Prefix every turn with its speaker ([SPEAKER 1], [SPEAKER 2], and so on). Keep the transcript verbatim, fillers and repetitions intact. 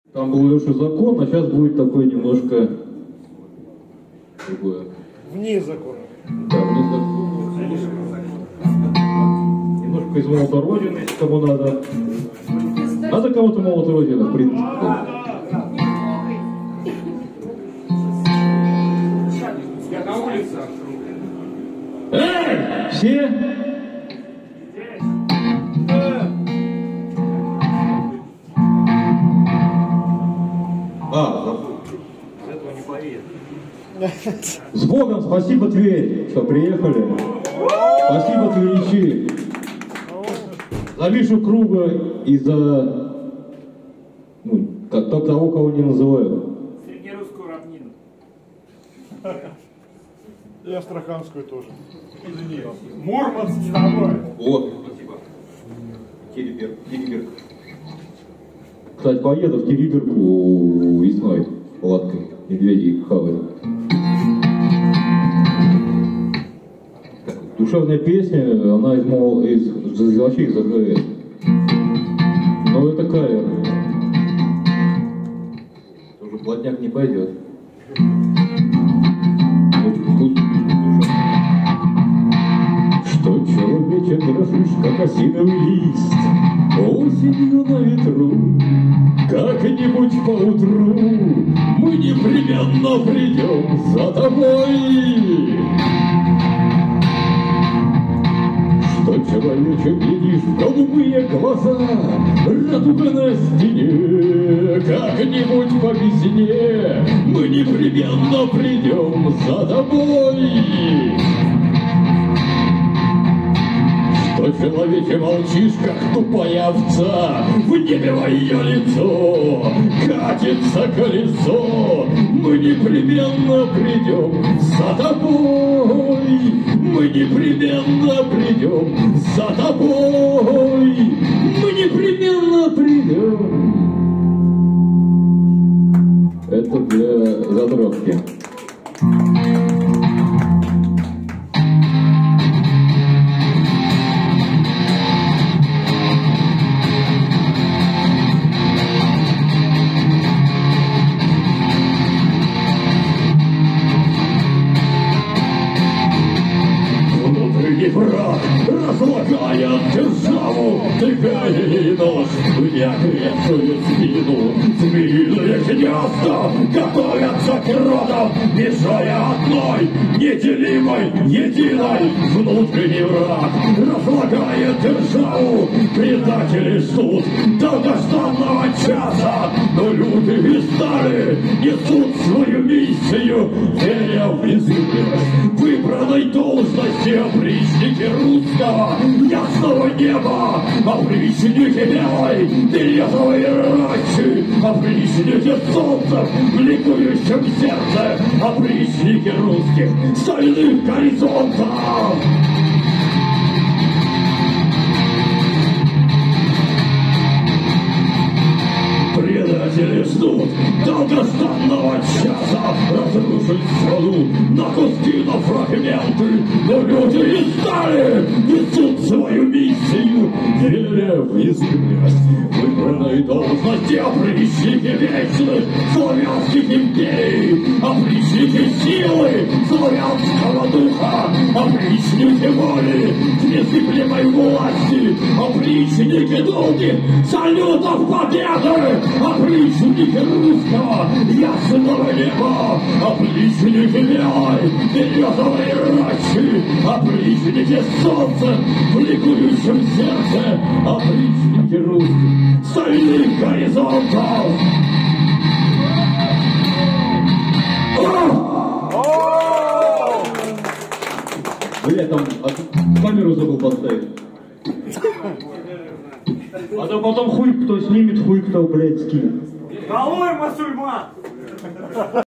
[SPEAKER 1] Там был Леша закон, а сейчас будет такое немножко другое.
[SPEAKER 2] Вне закона.
[SPEAKER 1] Да, вне закона. Немножко из молота Родины, кому надо. Надо кому-то молота Родины, в принципе.
[SPEAKER 3] Я на улице.
[SPEAKER 1] Эй! Все? А, забыл.
[SPEAKER 3] Из этого не поверит.
[SPEAKER 1] С Богом, спасибо, Тверь, что приехали. Спасибо, тверичи. За Мишу Круга и за ну, как того, кого не называют.
[SPEAKER 3] Среднерусскую равнину.
[SPEAKER 2] И астраханскую тоже.
[SPEAKER 3] Мурманск с тобой.
[SPEAKER 1] Вот, спасибо. Тереберг. Тереберг. Кстати, поеду в Тереберку весной палаткой. Медведей хавают. Душевная песня, она из, мол, из, из вообще из АГС. Но это кавер. Тоже плотняк не пойдет. Что человече дрожишь, как осиновый лист, осенью на ветру, как-нибудь поутру мы непременно придем за тобой. Что человече глядишь в голубые глаза, радуга на стене, как-нибудь по весне мы непременно придем за тобой. Что человече молчишь, как тупая овца, в небе мое лицо катится колесо, мы непременно придем за тобой, мы непременно придем за тобой, мы непременно придем. Это для затравки. Враг разлагает державу, тыкая ей нож в неокрепшую спину. Змеиное гнездо готовятся к родам, мешая одной, неделимой, единой. Внутренний враг разлагает державу, предатели ждут долгожданного часа, но люди и стали несут свою миссию, веря в изысканность выбранной должности. Опричники русского ясного неба, опричники белой березовой рощи, опричники солнца в ликующем сердце, опричники русских стальных горизонтов. Предатели ждут долгожданного часа разрушить страну на куски, на фрагменты, но люди и стали несут свою миссию, веря в искренность выбранной должности. Опричники вечных славянских империй, опричники силы славянского духа, опричники воли к незыблемой власти, опричники долгих салютов победы, опричники русского ясного неба, опричники белой березовой рощи, опричники солнца в ликующем сердце, опричники русских стальных горизонтов. Бля, там камеру забыл поставить. А то потом хуй кто снимет, хуй кто, блядь, скинет.
[SPEAKER 3] Долой, мусульман!